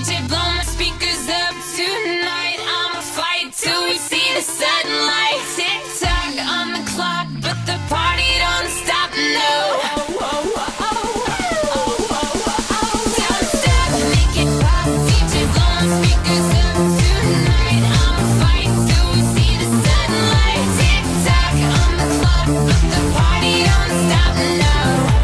DJ, blow my speakers up tonight. I'ma fight till we see the sunlight. Tick tock on the clock, but the party don't stop, no. Don't stop, make it pop. DJ, blow my speakers up tonight. I'ma fight till we see the sunlight. Tick tock on the clock, but the party don't stop, no.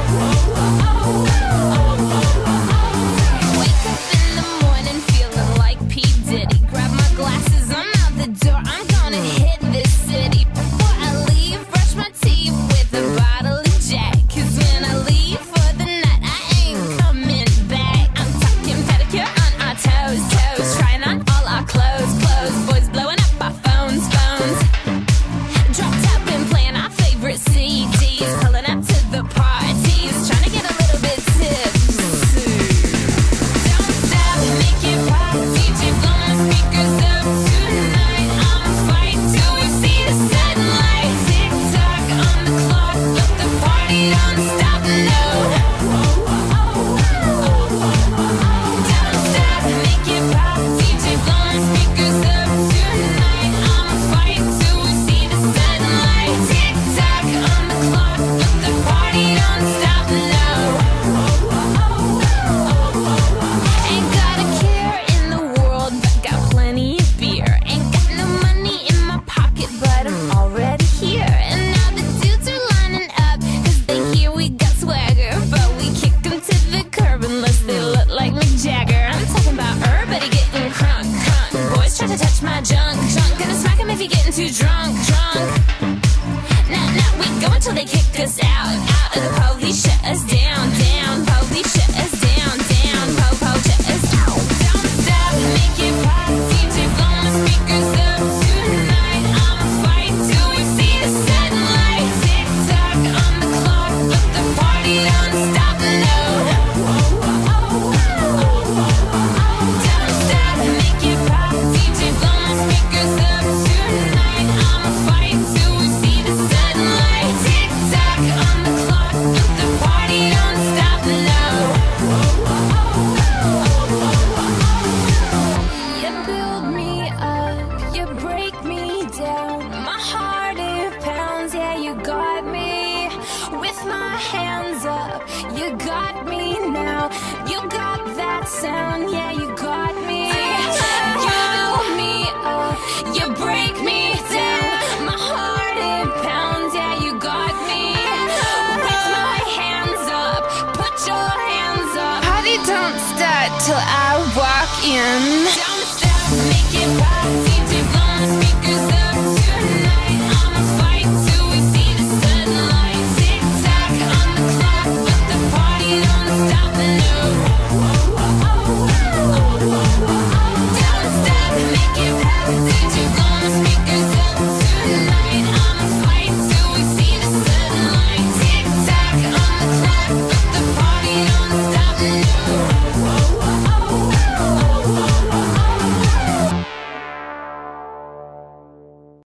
Wake up in the morning feeling like P. Diddy. Grab my glasses, I'm out the door, I'm gonna hit this city. Before I leave, brush my teeth with a bottle of Jack. Cause when I leave for the night, I ain't coming back. I'm talking pedicure on our toes, toes. Trying on all our clothes, clothes. Boys blowing up our phones, phones. Dropped up and playing our favorite CDs. Pulling up to the parties, trying to get a little bit tipsy. Don't stop, make it pop. DJ, blow my speakers up tonight. I'ma fight till we see the sunlight. Tick tock on the clock, but the party don't stop, no. Don't stop, make it pop. DJ, blow my speakers up tonight. I'ma fight till we see the sunlight. Tick tock on the clock, but the party don't stop, no. Ain't got a care in the world, but got plenty of beer. Ain't got no money in my pocket, but I'm already here. And now the dudes are lining up, cause they hear we got swagger. But we kick them to the curb unless they look like Mick Jagger. I'm talking about everybody getting crunk, crunk. Boys try to touch my junk, junk. Gonna smack him if you're getting too drunk, drunk. Now we go until they kick us out, out of the police shut us down, down. Police shut us down, down. Shut us down. Don't stop, make it pop. DJ, blow my speakers up tonight. I'ma fight till we see the sunlight. Tick tock on the clock, but the party don't stop, no. Don't stop, make it pop. DJ, blow my speakers up tonight. I'ma fight till we see the sunlight. Tick tock on the clock, but the party don't stop, no. You build me up, you break me down. My heart it pounds, yeah, you got me. With my hands up, you got me now. You got that sound, yeah, you got me. You build me up, you break me down. My heart it pounds, yeah, you got me. With my hands up, put your hands up. Party don't start till I walk in.